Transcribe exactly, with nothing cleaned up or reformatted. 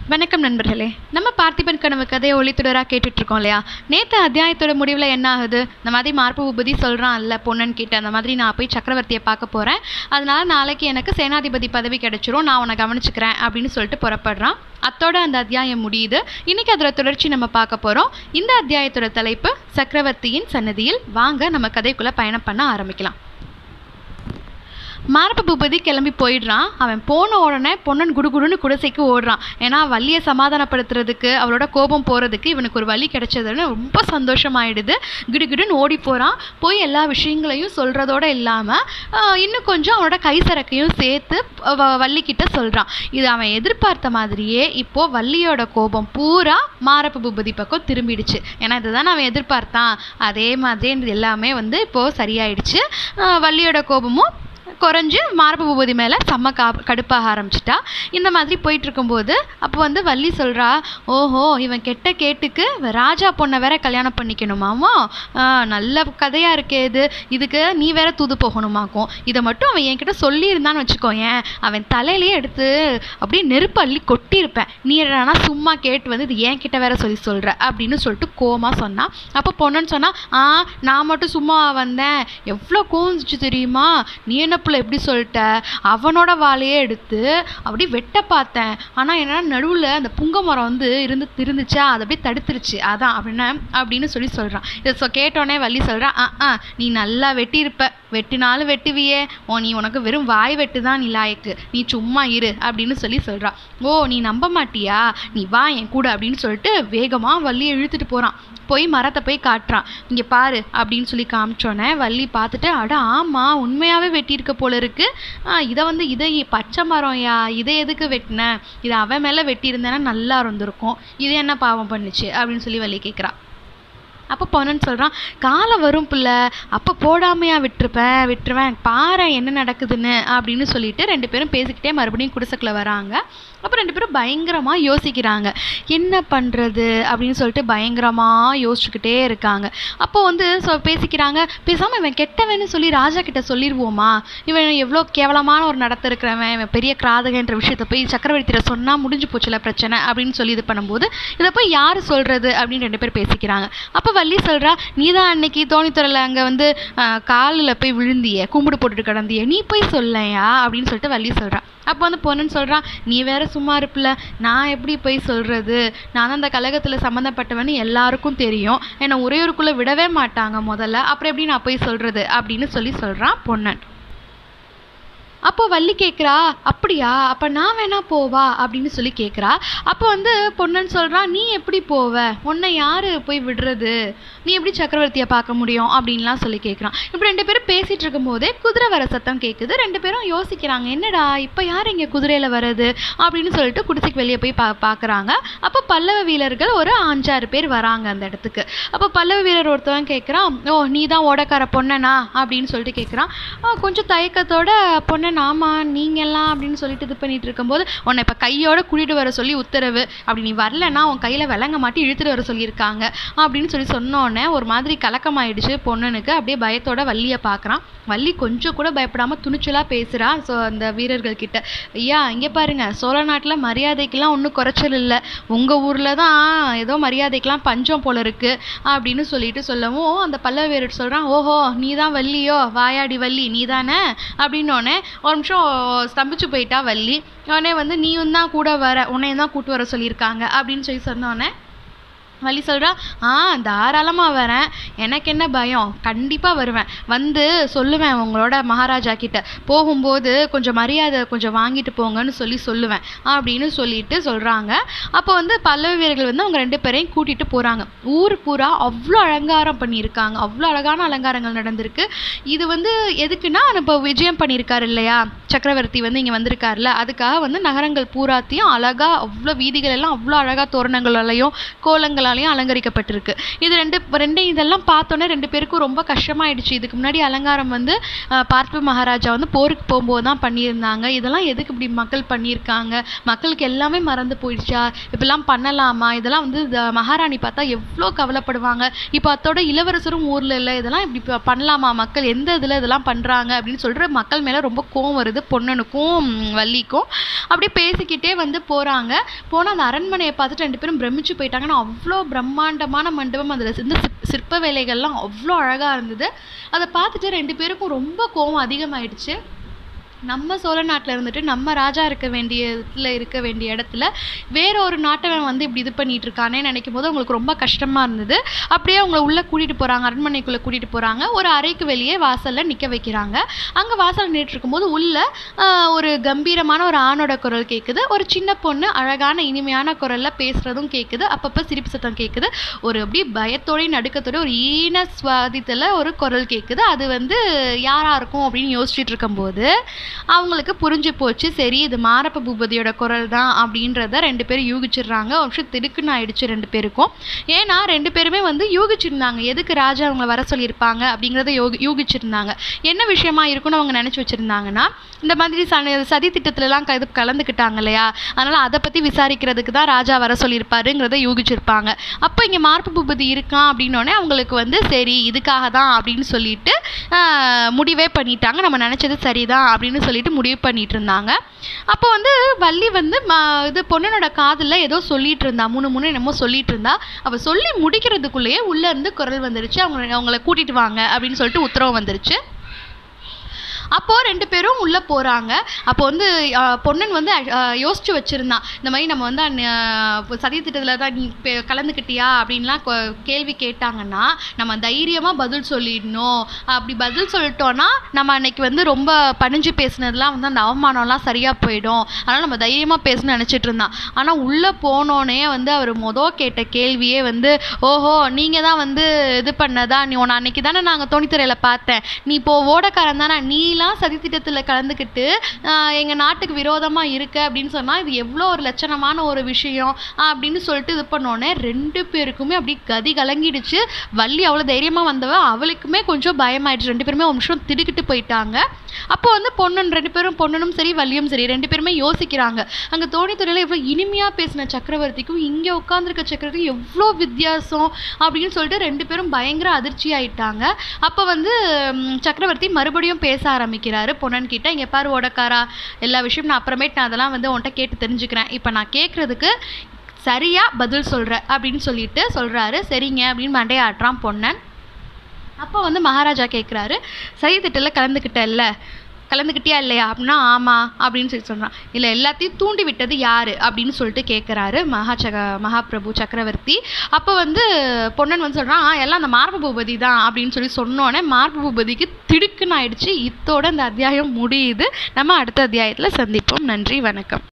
வணக்கம் நண்பர்களே. நம்ம பார்த்திபன் கனவு கதையை ஒளித்துடராக கேட்டுட்ருக்கோம் இல்லையா? நேற்று அத்தியாயத்தோட முடிவில் என்ன ஆகுது? இந்த மாதிரி மார்பு பூபதி சொல்கிறான் இல்லை பொன்னன் கிட்ட, அந்த மாதிரி நான் போய் சக்கரவர்த்தியை பார்க்க போகிறேன், அதனால் நாளைக்கு எனக்கு சேனாதிபதி பதவி கிடைச்சிரும், நான் உன்னை கவனிச்சுக்கிறேன் அப்படின்னு சொல்லிட்டு புறப்படுறான். அத்தோட அந்த அத்தியாயம் முடியுது. இன்றைக்கி அதோட தொடர்ச்சி நம்ம பார்க்க போகிறோம். இந்த அத்தியாயத்தோட தலைப்பு சக்கரவர்த்தியின் சன்னதியில். வாங்க நம்ம கதைக்குள்ளே பயணம் பண்ண ஆரம்பிக்கலாம். மாரப்ப பூபதி கிளம்பி போயிடுறான். அவன் போன உடனே பொன்னன் குடுகுடுன்னு குடிசைக்கு ஓடுறான். ஏன்னா வள்ளியை சமாதானப்படுத்துறதுக்கு, அவளோட கோபம் போகிறதுக்கு இவனுக்கு ஒரு வழி கிடைச்சதுன்னு ரொம்ப சந்தோஷமாயிடுது. கிடுகிடுன்னு ஓடி போகிறான். போய் எல்லா விஷயங்களையும் சொல்கிறதோடு இல்லாமல் இன்னும் கொஞ்சம் அவனோட கை சரக்கையும் சேர்த்து வள்ளிக்கிட்ட சொல்கிறான். இது அவன் எதிர்பார்த்த மாதிரியே இப்போது வள்ளியோட கோபம் பூரா மாரப்ப பூபதி பக்கம் திரும்பிடுச்சு. ஏன்னா இதுதான் அவன் எதிர்பார்த்தான். அதே மாதிரி இது எல்லாமே வந்து இப்போது சரியாயிடுச்சு. வள்ளியோட கோபமும் குறைஞ்சு மாரப்ப பூபதி மேலே செம்ம கா கடுப்பாக ஆரம்பிச்சிட்டா. இந்த மாதிரி போயிட்டுருக்கும்போது அப்போ வந்து வள்ளி சொல்கிறா, ஓஹோ இவன் கெட்ட கேட்டுக்கு ராஜா பொண்ணை வேற கல்யாணம் பண்ணிக்கணுமாமா, நல்ல கதையாக இருக்கே இது, இதுக்கு நீ வேற தூது போகணுமாக்கும். இதை மட்டும் அவன் என்கிட்ட சொல்லியிருந்தான்னு வச்சுக்கோ, ஏன் அவன் தலையிலேயே எடுத்து அப்படியே நெருப்பு அள்ளி கொட்டியிருப்பேன். நீ என்னன்னா சும்மா கேட்டு வந்து இது என்கிட்ட வேற சொல்லி சொல்கிற அப்படின்னு சொல்லிட்டு கோவமாக சொன்னான். அப்போ பொண்ணுன்னு சொன்னால், ஆ நான் மட்டும் சும்மா வந்தேன், எவ்வளோ கோவிச்சு தெரியுமா, நீ என்ன எப்படி சொல்லிட்ட, அவனோட வாழையே எடுத்து அப்படி வெட்ட பார்த்தேன், ஆனால் என்னன்னா நடுவில் அந்த புங்க மரம் வந்து இருந்து இருந்துச்சா, அதை அப்படியே தடுத்துருச்சு, அதான் அப்படின்னா அப்படின்னு சொல்லி சொல்கிறான். இதை சொ கேட்டோடனே வள்ளி சொல்கிறான், ஆ ஆ நீ நல்லா வெட்டியிருப்ப, வெட்டினாலும் வெட்டுவியே, ஓ நீ உனக்கு வெறும் வாய் வெட்டு தான் நீ லாயக்கு, நீ சும்மா இரு அப்படின்னு சொல்லி சொல்கிறான். ஓ நீ நம்ப மாட்டியா, நீ வா என் கூட அப்படின்னு சொல்லிட்டு வேகமாக வள்ளியை இழுத்துட்டு போகிறான். போய் மரத்தை போய் காட்டுறான். இங்கே பாரு அப்படின்னு சொல்லி காமிச்சோன்னே வள்ளி பார்த்துட்டு, அட ஆமாம் உண்மையாகவே வெட்டியிருக்க போல இருக்கு, இதை வந்து இதை பச்சை மரம் யா, இதை எதுக்கு வெட்டின, இதை அவன் மேலே வெட்டியிருந்தேன்னா நல்லா இருந்திருக்கும், இது என்ன பாவம் பண்ணுச்சு அப்படின்னு சொல்லி வள்ளி கேட்குறான். அப்போ பொன்னன் சொல்கிறான், காலம் வரும் பிள்ளை, அப்போ போடாமையா விட்டுருப்பேன் விட்டுருவேன் பாரு என்ன நடக்குதுன்னு அப்படின்னு சொல்லிட்டு ரெண்டு பேரும் பேசிக்கிட்டே மறுபடியும் குடிசைக்குள்ளே வராங்க. அப்போ ரெண்டு பேரும் பயங்கரமாக யோசிக்கிறாங்க, என்ன பண்ணுறது அப்படின்னு சொல்லிட்டு பயங்கரமாக யோசிச்சுக்கிட்டே இருக்காங்க. அப்போ வந்து சொ பேசிக்கிறாங்க, பேசாமல் இவன் கெட்டவன்னு சொல்லி ராஜா கிட்ட சொல்லிடுவோமா, இவன் எவ்வளோ கேவலமான ஒரு நடத்த இருக்கிறவன், இவன் பெரிய கிராதகன்ற விஷயத்தை போய் சக்கரவர்த்தியில் சொன்னால் முடிஞ்சு போச்சுல பிரச்சனை அப்படின்னு சொல்லி இது பண்ணும்போது இதை போய் யார் சொல்கிறது அப்படின்னு ரெண்டு பேர் பேசிக்கிறாங்க. அப்போ வள்ளி சொல்கிறா, நீ தான் அன்னைக்கு தோணித்துறையில் அங்கே வந்து காலில் போய் விழுந்திய, கும்பிடு போட்டுட்டு கிடந்திய, நீ போய் சொல்லையா அப்படின்னு சொல்லிட்டு வள்ளி சொல்கிறா. அப்போ வந்து பொண்ணுன்னு சொல்கிறான், நீ வேற சும்மா இருப்பில்ல, நான் எப்படி போய் சொல்கிறது, நான் தான் அந்த கழகத்தில் சம்மந்தப்பட்டவன்னு எல்லாருக்கும் தெரியும், என்னை உறையூருக்குள்ளே விடவே மாட்டாங்க முதல்ல, அப்புறம் எப்படி நான் போய் சொல்கிறது அப்படின்னு சொல்லி சொல்கிறான் பொன்னன். அப்போ வள்ளி கேட்குறா, அப்படியா அப்போ நான் வேணா போவா அப்படின்னு சொல்லி கேட்குறா. அப்போ வந்து பொன்னன் சொல்கிறான், நீ எப்படி போவ, உன்னை யார் போய் விடுறது, நீ எப்படி சக்கரவர்த்தியை பார்க்க முடியும் அப்படின்லாம் சொல்லி கேட்குறான். இப்போ ரெண்டு பேரும் பேசிகிட்டு இருக்கும் போதே குதிரை வர சத்தம் கேட்குது. ரெண்டு பேரும் யோசிக்கிறாங்க, என்னடா இப்போ யார் இங்கே குதிரையில் வர்றது அப்படின்னு சொல்லிட்டு குடிசைக்கு வெளியே போய் பா பார்க்குறாங்க. அப்போ பல்லவ வீரர்கள் ஒரு அஞ்சாறு பேர் வராங்க அந்த இடத்துக்கு. அப்போ பல்லவ வீரர் ஒருத்தவன் கேட்குறான், ஓ நீ தான் ஓடக்கார பொன்னனா அப்படின்னு சொல்லிட்டு கேட்குறான். கொஞ்சம் தயக்கத்தோட பொன்னன், ஆமா நீங்கெல்லாம் அப்படின்னு சொல்லிட்டு இது பண்ணிட்டு இருக்கும்போது, உன்னை இப்போ கையோட கூட்டிட்டு வர சொல்லி உத்தரவு, அப்படி நீ வரலன்னா உன் கையில் விளங்க மாட்டி இழுத்துட்டு வர சொல்லியிருக்காங்க அப்படின்னு சொல்லி சொன்னோடனே ஒரு மாதிரி கலக்கமாயிடுச்சு பொன்னனுக்கு. அப்படியே பயத்தோட வள்ளியை பார்க்குறான். வள்ளி கொஞ்சம் கூட பயப்படாமல் துணிச்சலாக பேசுகிறா. ஸோ அந்த வீரர்கள் கிட்ட, ஐயா இங்கே பாருங்க, சோழ நாட்டில் மரியாதைக்கெல்லாம் ஒன்றும் குறைச்சல் இல்லை, உங்கள் ஊரில் தான் ஏதோ மரியாதைக்கெல்லாம் பஞ்சம் போல இருக்குது அப்படின்னு சொல்லிட்டு சொல்லவும் அந்த பல்லவ வீரர் சொல்கிறான், ஓஹோ நீ தான் வள்ளியோ, வாயாடி வள்ளி நீ தானே அப்படின்னோடனே ஒரு நிமிஷம் ஸ்தம்பிச்சு போயிட்டா வள்ளி. உடனே வந்து நீயும் தான் கூட வர, உன்னையும் தான் கூட்டு வர சொல்லியிருக்காங்க அப்படின்னு சொல்லி சொன்னோடனே வள்ளி சொல்கிறா, ஆ தாராளமாக வரேன், எனக்கு என்ன பயம், கண்டிப்பாக வருவேன், வந்து சொல்லுவேன் உங்களோட மகாராஜா கிட்ட, போகும்போது கொஞ்சம் மரியாதை கொஞ்சம் வாங்கிட்டு போங்கன்னு சொல்லி சொல்லுவேன் அப்படின்னு சொல்லிட்டு சொல்கிறாங்க. அப்போ வந்து பல்லவ வீரர்கள் வந்து அவங்க ரெண்டு பேரையும் கூட்டிகிட்டு போகிறாங்க. ஊர் பூரா அவ்வளோ அலங்காரம் பண்ணியிருக்காங்க, அவ்வளோ அழகான அலங்காரங்கள் நடந்திருக்கு. இது வந்து எதுக்குன்னா இப்போ விஜயம் பண்ணியிருக்காரு இல்லையா சக்கரவர்த்தி வந்து இங்கே வந்திருக்காருல, அதுக்காக வந்து நகரங்கள் பூராத்தையும் அழகாக அவ்வளோ வீதிகள் எல்லாம் அவ்வளோ அழகாக தோரணங்களாலையும் கோலங்களால் மலர்களாலையும் அலங்கரிக்கப்பட்டிருக்கு. இது ரெண்டு ரெண்டு இதெல்லாம் பார்த்தோன்னே ரெண்டு பேருக்கும் ரொம்ப கஷ்டமாயிடுச்சு. இதுக்கு முன்னாடி அலங்காரம் வந்து பார்த்திப மகாராஜா வந்து போருக்கு போகும்போது தான் பண்ணியிருந்தாங்க. இதெல்லாம் எதுக்கு இப்படி மக்கள் பண்ணியிருக்காங்க, மக்களுக்கு எல்லாமே மறந்து போயிடுச்சா, இப்படிலாம் பண்ணலாமா, இதெல்லாம் வந்து மகாராணி பார்த்தா எவ்வளோ கவலைப்படுவாங்க. இப்போ அதோட இளவரசரும் ஊரில் இல்லை, இதெல்லாம் இப்படி பண்ணலாமா, மக்கள் எந்த இதில் இதெல்லாம் பண்ணுறாங்க அப்படின்னு சொல்கிற மக்கள் மேலே ரொம்ப கோவம் வருது பொன்னனுக்கும் வள்ளிக்கும். அப்படியே பேசிக்கிட்டே வந்து போகிறாங்க. போனால் அந்த அரண்மனையை பார்த்துட்டு ரெண்டு பேரும் பிரமிச்சு போயிட்டாங்கன்னா அவ்வளோ பிரம்மாண்டமான மண்டபம், அதில் இந்த சிற்ப வேலைகள்லாம் அவ்வளோ அழகாக இருந்தது. அதை பார்த்துட்டு ரெண்டு பேருக்கும் ரொம்ப கோவம் அதிகமாயிடுச்சு. நம்ம சோழ நாட்டில் இருந்துட்டு நம்ம ராஜா இருக்க வேண்டிய இடத்துல இருக்க வேண்டிய இடத்துல வேற ஒரு நாட்டவன் வந்து இப்படி இது பண்ணிட்டு இருக்கானே நினைக்கும் போது அவங்களுக்கு ரொம்ப கஷ்டமாக இருந்தது. அப்படியே அவங்கள உள்ளே கூட்டிகிட்டு போகிறாங்க, அரண்மனைக்குள்ளே கூட்டிகிட்டு போகிறாங்க. ஒரு அறைக்கு வெளியே வாசலில் நிற்க வைக்கிறாங்க. அங்கே வாசலில் நின்றுட்டு இருக்கும்போது உள்ள ஒரு கம்பீரமான ஒரு ஆணோட குரல் கேட்குது. ஒரு சின்ன பொண்ணு அழகான இனிமையான குரலில் பேசுகிறதும் கேட்குது. அப்பப்போ சிரிப்பு சத்தம் கேட்குது. ஒரு அப்படி பயத்தோடையும் நடுக்கத்தோட ஒரு ஈன சுவாதித்தில் ஒரு குரல் கேட்குது. அது வந்து யாராக இருக்கும் அப்படின்னு யோசிச்சுட்டு இருக்கும்போது அவங்களுக்கு புரிஞ்சு போச்சு, சரி இது மாரப்ப பூபதியோட குரல் தான் அப்படின்றத ரெண்டு பேரும் யூகிச்சிடுறாங்க. ஒரு நிமிஷம் திடுக்குன்னு ஆயிடுச்சு ரெண்டு பேருக்கும். ஏன்னா ரெண்டு பேருமே வந்து யூகிச்சிருந்தாங்க எதுக்கு ராஜா அவங்க வர சொல்லியிருப்பாங்க அப்படிங்கிறத யோகி யூகிச்சிருந்தாங்க. என்ன விஷயமா இருக்குன்னு அவங்க நினச்சி வச்சுருந்தாங்கன்னா, இந்த மாதிரி ச சதி திட்டத்துலலாம் க இது கலந்துக்கிட்டாங்க இல்லையா, அதனால் அதை பற்றி விசாரிக்கிறதுக்கு தான் ராஜா வர சொல்லியிருப்பாருங்கிறத யூகிச்சிருப்பாங்க. அப்போ இங்கே மாரப்ப பூபதி இருக்கான் அப்படின்னோடனே அவங்களுக்கு வந்து சரி இதுக்காக தான் அப்படின்னு சொல்லிட்டு முடிவே பண்ணிட்டாங்க. நம்ம நினச்சது சரிதான் அப்படின்னு சொல்லிட்டு முடிவு பண்ணிட்டு இருந்தாங்க. அப்போ வந்து வள்ளி வந்து இது பொன்னனோட காதில் ஏதோ சொல்லிட்டு இருந்தா, மூணு மூணு என்னமோ சொல்லிட்டு இருந்தா. அவள் சொல்லி முடிக்கிறதுக்குள்ளேயே உள்ள இருந்து குரல் வந்துருச்சு, அவங்க அவங்கள கூட்டிட்டு வாங்க அப்படின்னு சொல்லிட்டு உத்தரவு வந்துருச்சு. அப்போது ரெண்டு பேரும் உள்ளே போகிறாங்க. அப்போ வந்து பொன்னன் வந்து யோசிச்சு வச்சுருந்தான், இந்த மாதிரி நம்ம வந்து சதித்திட்டத்தில் தான் நீ கலந்துக்கிட்டியா அப்படின்லாம் கேள்வி கேட்டாங்கன்னா நம்ம தைரியமாக பதில் சொல்லிடணும். அப்படி பதில் சொல்லிட்டோன்னா நம்ம அன்னைக்கு வந்து ரொம்ப பணிஞ்சு பேசினதுலாம் வந்து அந்த அவமானம்லாம் சரியாக போயிடும், அதனால் நம்ம தைரியமாக பேசணும்னு நினச்சிட்டு இருந்தான். ஆனால் உள்ளே போனோடனே வந்து அவர் மொதல் கேட்ட கேள்வியே வந்து, ஓஹோ நீங்கள் தான் வந்து இது பண்ணதா, நீ உன்னை அன்னைக்கு தானே நாங்கள் தோணித்துறையில் பார்த்தேன், நீ இப்போ ஓடக்காரன் தானே, நீலாம் சதித்திட்டத்தில் கலந்துக்கிட்டு எங்கள் நாட்டுக்கு விரோதமாக இருக்க அப்படின்னு சொன்னால் இது எவ்வளோ ஒரு லட்சணமான ஒரு விஷயம் அப்படின்னு சொல்லிட்டு இது பண்ணோன்னே ரெண்டு பேருக்குமே அப்படி கதி கலங்கிடுச்சு. வள்ளி அவ்வளோ தைரியமாக வந்தவ, அவளுக்குமே கொஞ்சம் பயமாயிடுச்சு. ரெண்டு பேருமே ஒரு நிமிஷம் திடுக்கிட்டு போயிட்டாங்க. அப்போ வந்து பொன்னன் ரெண்டு பேரும் பொன்னனும் சரி வள்ளியும் சரி ரெண்டு பேருமே யோசிக்கிறாங்க, அங்கே தோணித்துறையில் எவ்வளோ இனிமையாக பேசின சக்கரவர்த்திக்கும் இங்கே உட்காந்துருக்க சக்கரவர்த்திக்கும் எவ்வளோ வித்தியாசம் அப்படின்னு சொல்லிட்டு ரெண்டு பேரும் பயங்கர அதிர்ச்சி ஆயிட்டாங்க. அப்போ வந்து சக்கரவர்த்தி மறுபடியும் பேச ஆரம்பிக்கிறாரு பொன்னன் கிட்ட, இங்கே பாரு ஓடக்காரா, எல்லா விஷயம் நான் அப்புறமேட்டு நான் அதெல்லாம் வந்து உன்கிட்ட கேட்டு தெரிஞ்சுக்கிறேன், இப்போ நான் கேட்குறதுக்கு சரியாக பதில் சொல்கிறேன் அப்படின்னு சொல்லிட்டு சொல்கிறாரு. சரிங்க அப்படின்னு மண்டையாட்டுறான் பொன்னன். அப்போ வந்து மகாராஜா கேட்குறாரு, சதி திட்டத்தில் கலந்துக்கிட்டல்ல, கலந்துக்கிட்டியா இல்லையா அப்படின்னா ஆமாம் அப்படின்னு சொல்லி சொல்கிறான். இல்லை எல்லாத்தையும் தூண்டி விட்டது யார் அப்படின்னு சொல்லிட்டு கேட்குறாரு மகா சக மகாபிரபு சக்கரவர்த்தி. அப்போ வந்து பொன்னன் வந்து சொல்கிறான், எல்லாம் அந்த மாரப்ப பூபதி தான் அப்படின்னு சொல்லி சொன்னோன்னே மாரப்ப பூபதிக்கு திடுக்குன்னு ஆயிடுச்சு. இத்தோட இந்த அத்தியாயம் முடியுது. நம்ம அடுத்த அத்தியாயத்தில் சந்திப்போம். நன்றி, வணக்கம்.